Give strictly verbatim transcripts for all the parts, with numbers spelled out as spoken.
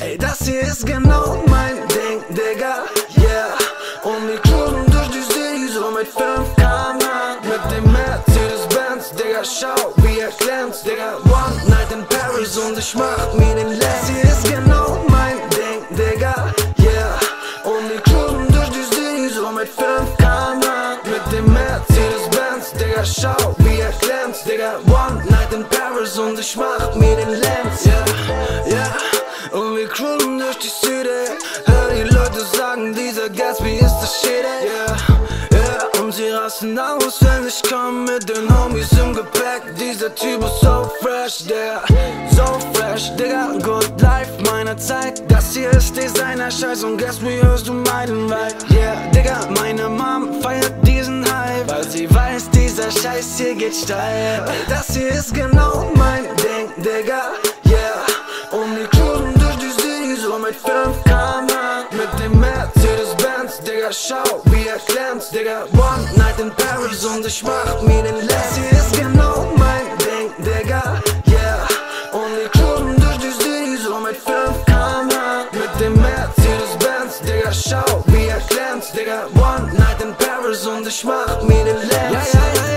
Ey, das hier ist genau mein Ding, Digga, yeah. Und wir cruisen durch die City so mit fünf Kilometer pro Stunde. Mit dem Mercedes-Benz, Digga, schau, wie er glänzt, Digga. One night in Paris und ich mach mir den Lenz. Das hier ist genau mein Ding, Digga, yeah. Und wir cruisen durch die City so mit fünf Kilometer pro Stunde. Mit dem Mercedes-Benz, Digga, schau, wie er glänzt, Digga. One night in Paris und ich mach mir den Lenz, yeah, yeah. Und wir cruisen durch die City. Hör die Leute sagen, dieser Gatsby ist das Shit, yeah, yeah. Und sie rasten aus, wenn ich komm mit den Homies im Gepäck. Dieser Typ ist so fresh, der so fresh, Digga. Good life meiner Zeit. Das hier ist Designer-Scheiß und Gatsby hörst du meinen Vibe, yeah, Digga. Meine Mom feiert diesen Hype, weil sie weiß, dieser Scheiß hier geht steil. Das hier ist genau mein Ding, Digga, yeah. Und wir cruisen durch die City so mit fünf Kilometer pro Stunde. Mit dem Mercedes-Benz, Digga, schau, wie er glänzt, Digga. One night in Paris und ich mach mir den Lenz. Das hier ist genau mein Ding, Digga, yeah. Und wir cruisen durch die City so mit fünf Kilometer pro Stunde. Mit dem Mercedes-Benz, Digga, schau, wie er glänzt, Digga. One night in Paris und ich mach mir den Lenz. Ja, ja, ja,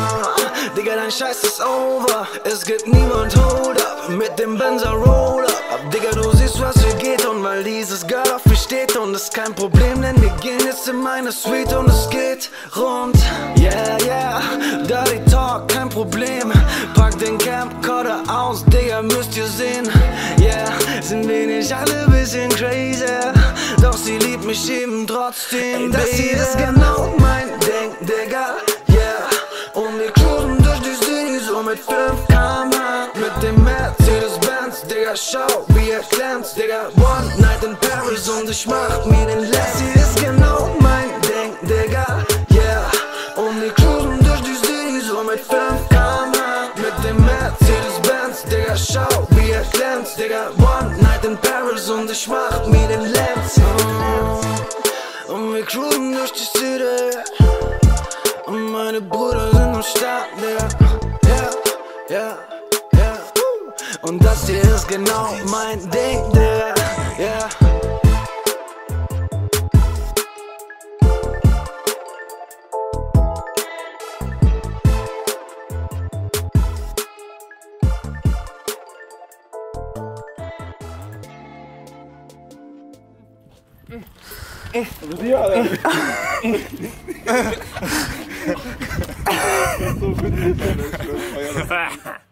ja. Digga, dein Scheiß ist over, es gibt niemand hold up. Mit dem Benzer roll up, Digga, du siehst, was hier geht. Und weil dieses Girl auf mich steht und ist kein Problem, denn wir gehen jetzt in meine Suite und es geht rund. Yeah, yeah, Dirty Talk, kein Problem. Pack den Camcorder aus, Digga, müsst ihr sehen. Yeah, sind wir nicht alle bisschen crazy, doch sie liebt mich eben trotzdem. Ey, das hier ist genau mein Ding, Digga, yeah. Und wir cruisen durch die City so mit fünf Kilometer pro Stunde. Mit dem Mercedes-Benz, Digga, schau, wie er glänzt, Digga. One night in Paris und ich mach mir den Lenz. Das hier ist genau mein Ding, Digga, yeah. Und wir cruisen durch die City so mit fünf Kilometer pro Stunde. Mit dem Mercedes-Benz, Digga, schau, wie er glänzt, Digga. One night in Paris und ich mach mir den Lenz. Oh. Und wir cruisen durch die City. Und meine Brüder sind am Start, Digga, yeah, yeah, yeah. Und das hier ist genau mein Ding, Digga, yeah. Ja,